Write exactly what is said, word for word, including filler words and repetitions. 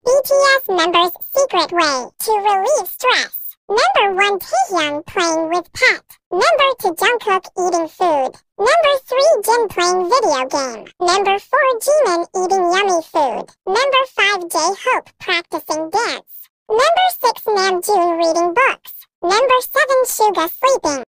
B T S members' secret way to relieve stress. Number one, Taehyung playing with pet. Number two, Jungkook eating food. Number three, Jin playing video game. Number four, Jimin eating yummy food. Number five, J-Hope practicing dance. Number six, Namjoon reading books. Number seven, Suga sleeping.